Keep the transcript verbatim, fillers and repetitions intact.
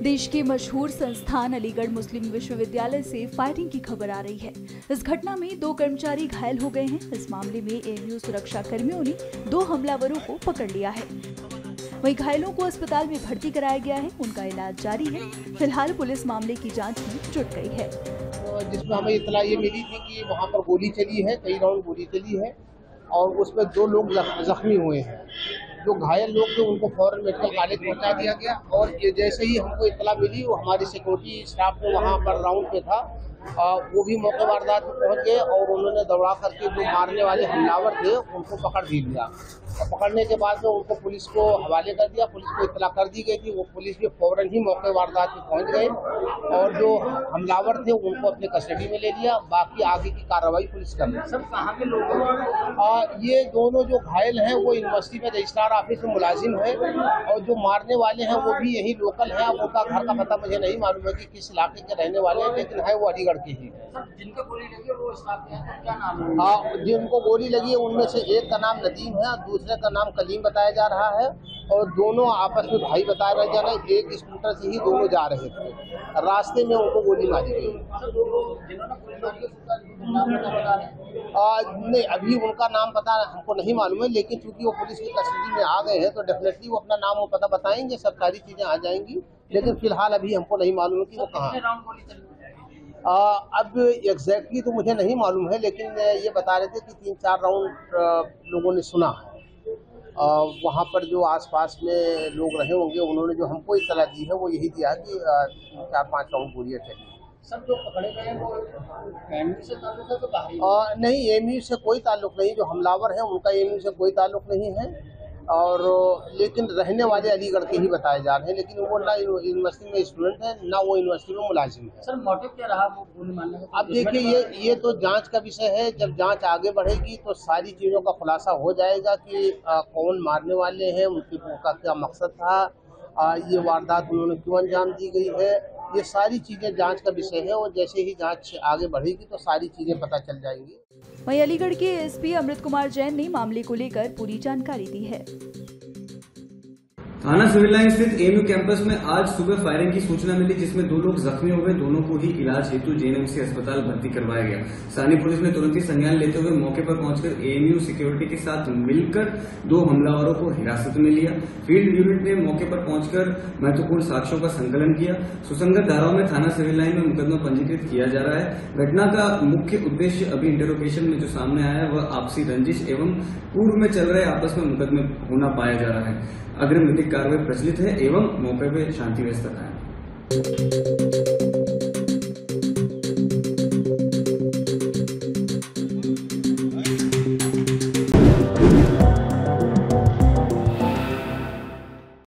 देश के मशहूर संस्थान अलीगढ़ मुस्लिम विश्वविद्यालय से फायरिंग की खबर आ रही है। इस घटना में दो कर्मचारी घायल हो गए हैं। इस मामले में एएमयू सुरक्षा कर्मियों ने दो हमलावरों को पकड़ लिया है। वहीं घायलों को अस्पताल में भर्ती कराया गया है। उनका इलाज जारी है। फिलहाल पुलिस मामले की जांच में जुट गई है। जिसमें हमें इत्तला ये मिली थी कि वहाँ पर गोली चली है, कई राउंड गोली चली है और उसमें दो लोग जख्मी हुए हैं। जो घायल लोग थे उनको फौरन मेडिकल कॉलेज पहुंचा दिया गया और ये जैसे ही हमको इत्तला मिली वो हमारी सिक्योरिटी स्टाफ जो वहाँ पर राउंड पे था आ, वो भी मौके वारदात पे पहुंच गए और उन्होंने दौड़ा करके जो मारने वाले हमलावर थे उनको पकड़ भी लिया और पकड़ने के बाद में उनको पुलिस को हवाले कर दिया। पुलिस को इत्तला कर दी गई थी, वो पुलिस भी फौरन ही मौके वारदात पे पहुंच गए और जो हमलावर थे उनको अपने कस्टडी में ले लिया। बाकी आगे की कार्रवाई पुलिस कर रही है। सब कहाँ के लोग हैं? ये दोनों जो घायल हैं वो यूनिवर्सिटी में रजिस्ट्रार ऑफिस में मुलाजिम है और जो मारने वाले हैं वो भी यही लोकल है। उनका घर का पता मुझे नहीं मालूम है कि किस इलाके के रहने वाले हैं, लेकिन है वो अलीगढ़ के ही। जिनको गोली लगी है वो स्टाफ के हैं, क्या नाम है? हाँ, जिनको गोली लगी है उनमें से एक का नाम नदीम है, दूसरे का नाम कलीम बताया जा रहा है और दोनों आपस में भाई बताया जा रहा है। एक स्कूटर से ही दोनों जा रहे थे, रास्ते में उनको गोली मारी गई। नहीं, अभी उनका नाम पता हमको नहीं मालूम है, लेकिन चूंकि वो पुलिस की कस्टडी में आ गए हैं तो डेफिनेटली वो अपना नाम और पता बताएंगे, सब सारी चीजें आ जाएंगी। लेकिन फिलहाल अभी हमको नहीं मालूम है कि वो कहाँ। आ, अब एग्जैक्टली तो मुझे नहीं मालूम है, लेकिन ये बता रहे थे कि तीन चार राउंड लोगों ने सुना है। वहाँ पर जो आसपास में लोग रहे होंगे उन्होंने जो हमको इत्तला दी है वो यही दिया कि चार पांच राउंड गोलियां चली। सब जो पकड़े गए वो एएमयू से ताल्लुक है तो बाहरी? नहीं, एएमयू से कोई ताल्लुक नहीं। जो हमलावर है उनका एएमयू से कोई ताल्लुक नहीं है और लेकिन रहने वाले अलीगढ़ के ही बताए जा रहे हैं, लेकिन वो ना यूनिवर्सिटी में स्टूडेंट है ना वो यूनिवर्सिटी में मुलाजिम है। सर मोटिव क्या रहा वो गोली मारने का? अब देखिए ये ये तो जांच का विषय है। जब जांच आगे बढ़ेगी तो सारी चीजों का खुलासा हो जाएगा कि आ, कौन मारने वाले हैं, उनकी उनका क्या मकसद था, आ, ये वारदात उन्होंने क्यों अंजाम दी गई है। ये सारी चीजें जांच का विषय है और जैसे ही जांच आगे बढ़ेगी तो सारी चीजें पता चल जाएंगी। वहीं अलीगढ़ के एसपी अमृत कुमार जैन ने मामले को लेकर पूरी जानकारी दी है। थाना सिविल लाइन स्थित एएमयू कैंपस में आज सुबह फायरिंग की सूचना मिली, जिसमें दो लोग जख्मी हो गए। दोनों को ही इलाज हेतु जेएनएमसी अस्पताल भर्ती करवाया गया। स्थानीय पुलिस ने तुरंत ही संज्ञान लेते हुए मौके पर पहुंचकर एएमयू सिक्योरिटी के साथ मिलकर दो हमलावरों को हिरासत में लिया। फील्ड यूनिट ने मौके पर पहुंचकर महत्वपूर्ण साक्ष्यों का संकलन किया। सुसंगत धाराओं में थाना सिविल लाइन में मुकदमा पंजीकृत किया जा रहा है। घटना का मुख्य उद्देश्य अभी इंटेरोगेशन में जो सामने आया है वह आपसी रंजिश एवं पूर्व में चल रहे आपस में मुकदमे होना पाया जा रहा है। अग्रिम विधिक कार्रवाई प्रचलित है एवं मौके पर शांति व्यवस्था है।